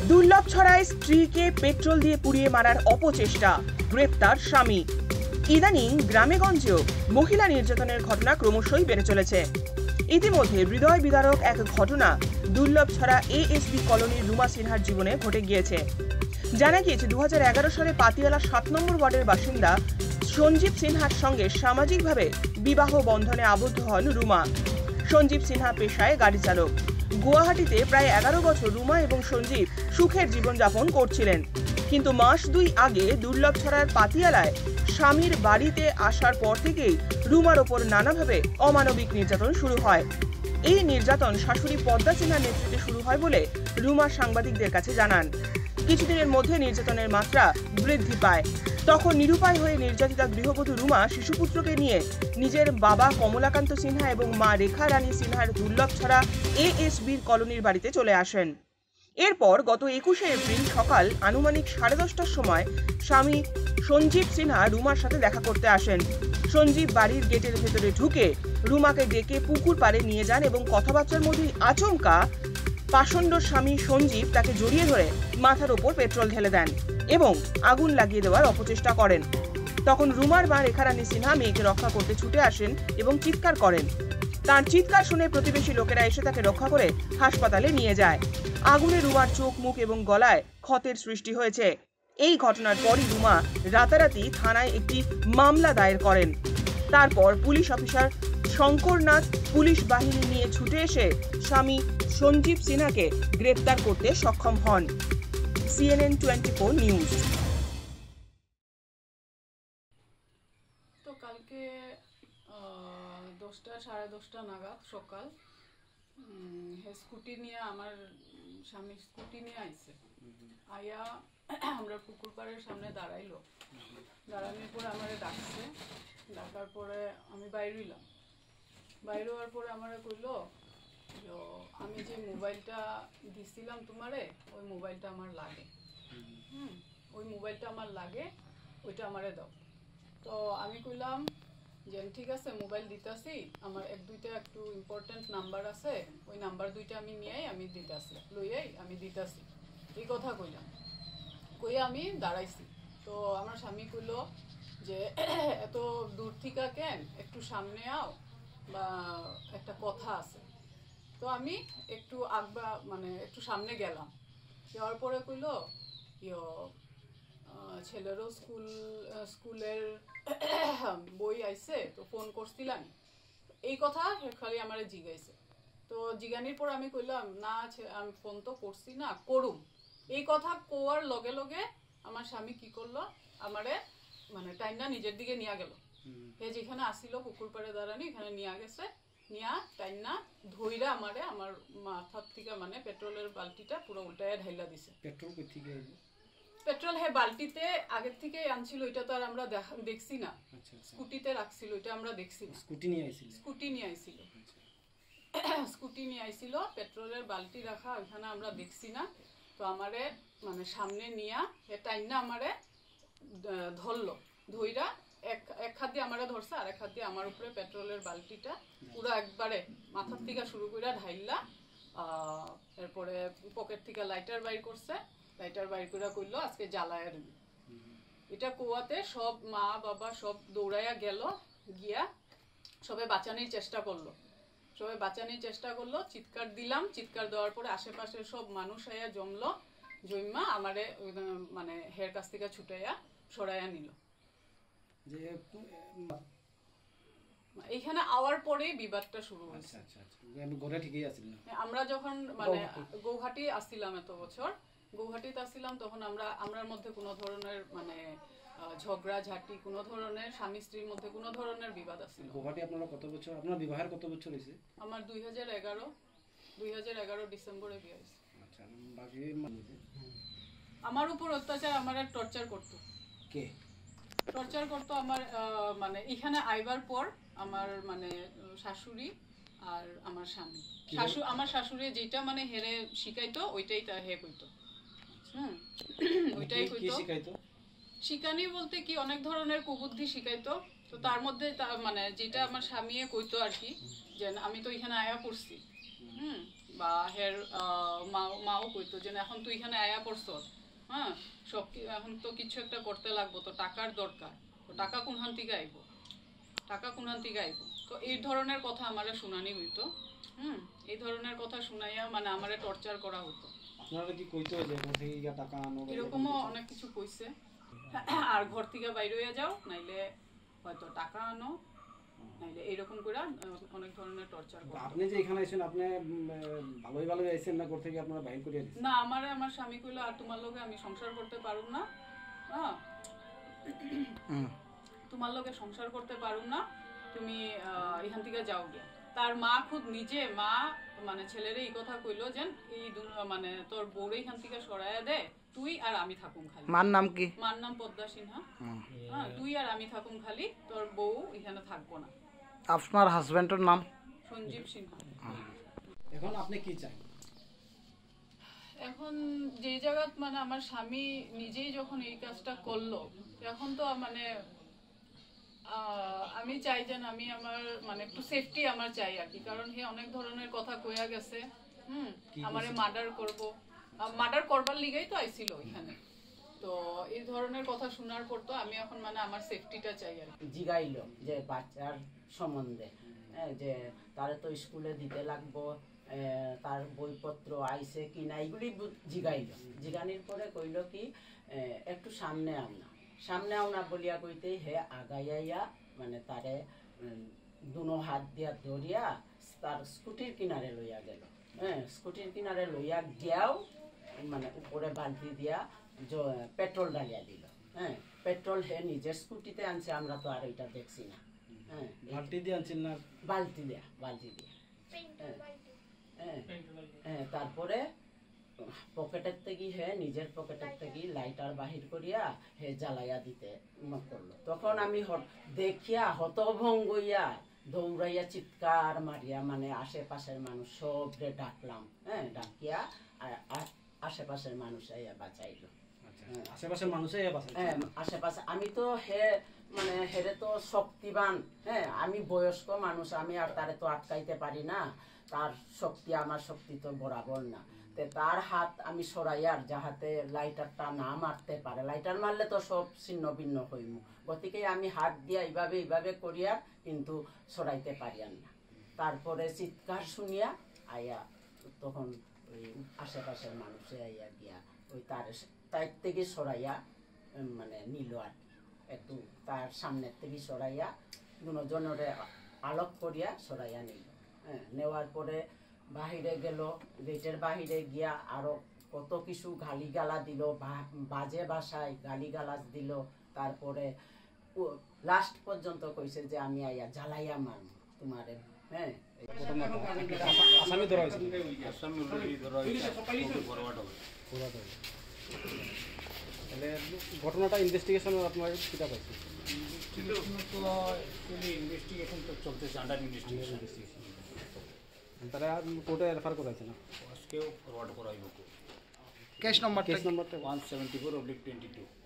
দুর্লভ ছড়ায় স্ত্রীকে পেট্রোল দিয়ে পুড়িয়ে মারার অপচেষ্টা, গ্রেপ্তার স্বামী। ইদানিং গ্রামেগঞ্জেও মহিলা নির্যাতনের ঘটনা ক্রমশই বেড়ে চলেছে। ইতিমধ্যে হৃদয় বিদারক এক ঘটনা দুর্লভ ছড়া এএসবি কলোনির রুমা সিনহার জীবনে ঘটে গিয়েছে। জানা গিয়েছে 2011 সালে পাতিয়ালা 7 নম্বর ওয়ার্ডের বাসিন্দা সঞ্জীব সিনহার সঙ্গে সামাজিকভাবে বিবাহ বন্ধনে আবদ্ধ হন রুমা। সঞ্জীব সিনহা পেশায় গাড়ি চালক। গুয়াহাটিতে প্রায় 11 বছর রুমা এবং সঞ্জীব সুখের জীবনযাপন করছিলেন। কিন্তু মাস 2 আগে দুর্লভ ছড়ার পাতিয়ালায় স্বামীর বাড়িতে আসার পর থেকেই রুমার ওপর নানাভাবে অমানবিক নির্যাতন শুরু হয়। এই নির্যাতন শাশুড়ি পদ্মা সিনহার নেতৃত্বে শুরু হয় বলে রুমা সাংবাদিকদের কাছে জানান। কিছুদিনের মধ্যে নির্যাতনের মাত্রা বৃদ্ধি পায়। তখন নিরুপায় হয়ে নির্যাতিতা গৃহবধূ রুমা শিশুপুত্রকে নিয়ে নিজের বাবা কমলাকান্ত সিনহা এবং মা রেখা রানী সিনহার দুর্লভ ছড়া এএসবির কলোনির বাড়িতে চলে আসেন। এরপর গত 21শে এপ্রিল সকাল আনুমানিক 10:30টার সময় স্বামী সঞ্জীব সিনহা রুমার সাথে দেখা করতে আসেন। সঞ্জীব বাড়ির গেটের ভেতরে ঢুকে রুমাকে ডেকে পুকুর পাড়ে নিয়ে যান এবং কথাবার্তার মধ্যেই আচমকা পাষণ্ড স্বামী সঞ্জীব তাকে জড়িয়ে ধরে মাথার ওপর পেট্রোল ঢেলে দেন এবং আগুন লাগিয়ে দেওয়ার অপচেষ্টা করেন। তখন রুমার মা রেখা রানী সিনহা মেয়েকে রক্ষা করতে ছুটে আসেন এবং চিৎকার করেন। তার চিৎকার শুনে প্রতিবেশী লোকেরা এসে তাকে রক্ষা করে হাসপাতালে নিয়ে যায়। আগুনে রুমার চোখ, মুখ এবং গলায় ক্ষতের সৃষ্টি হয়েছে। এই ঘটনার পরই রুমা রাতারাতি থানায় একটি মামলা দায়ের করেন। তারপর পুলিশ অফিসার শঙ্করনাথ পুলিশ বাহিনী নিয়ে ছুটে এসে স্বামী সঞ্জীব সিনহাকে গ্রেপ্তার করতে সক্ষম হন। CNN24 news. তো কালকে 10টা 10:30 নাগাদ সকাল স্কুটি নিয়ে আমার স্বামী স্কুটি নিয়ে আইছে। আয়া আমরা পুকুর পাড়ের সামনে দাঁড়াইলো। দাঁড়ানোর পরে আমারে ডাকছে। ডাকার পরে আমি বাইরে হইলাম। বাইরে হওয়ার পরে আমারে কইলো যে আমি যে মোবাইলটা দিছিলাম তোমারে, ওই মোবাইলটা আমার লাগে। ওই মোবাইলটা আমার লাগে, ওইটা আমারে দাও। তো আমি কইলাম যে ঠিক আছে মোবাইল দিতাছি, আমার 1-2টা একটু ইম্পর্টেন্ট নাম্বার আছে, ওই নাম্বার 2টা আমি নিয়েই আমি দিতাছি, লইয়াই আমি দিতাছি, এই কথা কইলাম। কইয়া আমি দাঁড়াইছি। তো আমার স্বামী কইলো যে এত দূর থেকে কেন, একটু সামনে আও, বা একটা কথা আছে। তো আমি একটু একটু সামনে গেলাম। যাওয়ার পরে কইলো ছেলেরও স্কুলের বই আইছে, তো ফোন করছিলাম, এই কথা খালি আমারে জিগাইছে। তো জিগানির পর আমি কইলাম না আমি ফোন তো করছি না, করুম। এই কথা কোয়ার লগে লগে আমার স্বামী কি করলো, আমারে টাইনা নিজের দিকে নিয়ে গেল। হে যেখানে আসিল পুকুর পাড়ে দাঁড়ানি, এখানে নিয়ে গেছে। নিয়া টাইনা ধইরা আমারে আমার মাথার থেকে পেট্রোলের বালতিটা পুরো উল্টায় ঢাইলা দিছে। পেট্রোল কই থেকে আইলো? পেট্রোল হে বালতিতে আগের থেকে আনছিল, এটা তো আর আমরা দেখছি না। স্কুটিতে রাখছিল, এটা আমরা দেখছি না। স্কুটি নিয়ে আইছিল? স্কুটি নিয়ে আইছিল। স্কুটি নিয়ে আইছিল, পেট্রোলের বালতি রাখা, ওইখানে আমরা দেখছি না। তো আমারে সামনে নিয়া হে টাইনা আমারে ধরলো। ধইরা এক হাত দিয়ে আমারে ধরছে, আর এক হাত দিয়ে আমার উপরে পেট্রোলের বালতিটা পুরো একবারে মাথার থেকে শুরু করে ঢাইলা। এরপরে পকেট থেকে লাইটার বাইর করছে। লাইটার বাইর করে কইলো আজকে জ্বালায়া দিবি। এটা কোয়াতে সব মা বাবা সব দৌড়াইয়া গেল। গিয়া সবে বাঁচানোর চেষ্টা করলো। চিৎকার দিলাম। চিৎকার দেওয়ার পরে আশেপাশের সব মানুষ আয়া জমলো। জইমা আমারে হের কাছ থেকে ছুটাইয়া সরাইয়া নিল। এইখানে আওয়ার পরেই বিবাদটা শুরু হয়েছে। আমরা যখন গৌহাটি আসছিলাম, এত বছর গৌহাটিতে আসছিলাম, তখন আমরার মধ্যে কোনো ধরনের ঝগড়া ঝাঁটি, কোনো ধরনের স্বামী স্ত্রীর মধ্যে কোনো ধরনের বিবাদ আসছিল। গৌহাটি আপনারা কত বছর, আপনার বিবাহের কত বছর হয়েছে? আমার 2011 ডিসেম্বরে বিয়ে হয়েছে। আমার উপর অত্যাচার, আমার টর্চার করতো। কে টর্চার করতো? আমার এখানে আইবার পর আমার শাশুড়ি আর আমার স্বামী। আমার শাশুড়ি যেটা হেরে শিখাইতো, ওইটাই হে কইতো। ওইটাই কইতো। শিখানি বলতে কি, অনেক ধরনের কুবুদ্ধি শিখাইতো। তো তার মধ্যে যেটা আমার স্বামী কইতো আর কি, যে আমি তো এখানে আয়া পড়ছি, বা হের মাও কইতো যে এখন তুই এখানে আয়া পড়ছ, হ্যাঁ সব এখন তো কিছু একটা করতে লাগবো, তো টাকার দরকার, তো টাকা কোনখান থেকে আইব, তো এই ধরনের কথা আমারে শুনানি হইতো। এই ধরনের কথা শুনাইয়া মানে আমারে টর্চার করা হতো। আপনারা কি কইতো যে কোথা থেকে টাকা আনো? এরকমও অনেক কিছু কইছে, আর ঘর থেকে বাইরে হইয়া যাও, নাইলে হয়তো টাকা আনো, নাইলে এরকম করে অনেক ধরনের টর্চার করে। আপনি যে এখানে আইছেন, আপনি ভালোই আইছেন না ঘর থেকে আপনারা বাইরে করে দিয়েছেন? না, আমার স্বামী কইলো আর তোমার লগে আমি সংসার করতে পারুম না, তোমার লগে সংসার করতে পারুম না, তুমি এখান থেকে যাও গে। তার মা খুদ নিজে মানে ছেলেরে এই কথা কইলো যে এই মানে তোর বউরে এখান থেকে সরাইয়া দে, তুই আর আমি থাকুম খালি। মার নাম কি? মার নাম পদ্মা সিনহা। তুই আর আমি থাকুম খালি, তোর বউ এখানে থাকবো না। আপনার হাজবেন্ডের নাম? সঞ্জীব সিনহা। এখন আপনি কি চান? এখন যে জায়গা মানে আমার স্বামী নিজেই যখন এই কাজটা করলো, এখন তো মানে আমি চাই যেন আমি আমার মানে একটু সেফটি আমার চাই আর কি, কারণ হে অনেক ধরনের কথা কইয়া গেছে। আমারে মার্ডার করবার লিগেই তো আইছিল এখানে, তো এই ধরনের কথা শোনার পর তো আমি এখন মানে আমার সেফটিটা চাই আর কি। জিগাইলো যে বাচ্চার সম্বন্ধে, যে তারে তো স্কুলে দিতে লাগবো, তার বইপত্র আইছে কিনা, এইগুলি জিগানির পরে কইল কি একটু সামনে আওনা বলিয়া কইতে হে আগাইয়া মানে তারে দুনো হাত দিয়া ধরিয়া তার স্কুটির কিনারে লইয়া গেল। স্কুটির কিনারে লইয়া গিয়াও মানে উপরে বালতি দিয়া পেট্রোল ডালিয়া দিল। পেট্রোল হে নিজের স্কুটিতে আনছে, আমরা তো আর এটা দেখছি না। বালতি দিয়ে আনছেন না? বালতি দিয়া তারপরে পকেটের থেকে নিজের পকেটের থেকে লাইটার বাহির করিয়া জ্বালাইয়া দিতে করলো। তখন আমি দেখিয়া হতভঙ্গ হইয়া দৌড়াইয়া চিৎকার মারিয়া মানে আশেপাশের মানুষ সবরে ডাকলাম। ডাকিয়া আশেপাশের মানুষ আইয়া বাঁচাইলো। আশেপাশে আমি তো মানে হেরে তো শক্তিবান, আমি বয়স্ক মানুষ, আমি আর তারে তো আটকাইতে পারি না, তার শক্তি আমার শক্তি তো বরাবর না। তার হাত আমি সরাইয়ার যাহাতে লাইটারটা না মারতে পারে, লাইটার মারলে তো সব ছিন্ন ভিন্ন হইম, গতিকে আমি হাত দিয়া এইভাবে করিয়া কিন্তু সরাইতে পারিয়ান না। তারপরে চিৎকার শুনিয়া আইয়া তখন ওই আশেপাশের মানুষে আইয়া গিয়া ওই তার থেকে সরাইয়া মানে নিল আর কি, একটু তার সামনের থেকে সরাইয়া দুজনের আলোক করিয়া সরাইয়া নিল। নেওয়ার পরে বাহিরে গেল, গেটের বাহিরে গিয়া আরো কত কিছু গালিগালা দিল, বাজে ভাষায় গালিগালাজ দিল। তারপরে লাস্ট পর্যন্ত কইছে যে আমি আইয়া জ্বালাইয়া মারব তোমারে। ঘটনাটা ইনভেস্টিগেশন আপনার কিটা পাইছে? ইনভেস্টিগেশন তো চলতেছে, আন্ডার ইনভেস্টিগেশন। তারা কোর্টে রেফার করাইছে না? আজকেও ফরওয়ার্ড করাইব। কেস নম্বরটা 174/22।